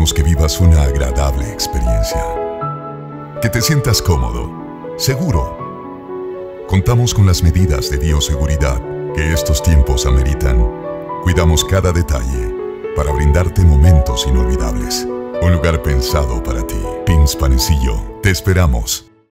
queremos que vivas una agradable experiencia. Que te sientas cómodo, seguro. Contamos con las medidas de bioseguridad que estos tiempos ameritan. Cuidamos cada detalle para brindarte momentos inolvidables. Un lugar pensado para ti. Pins Panecillo. Te esperamos.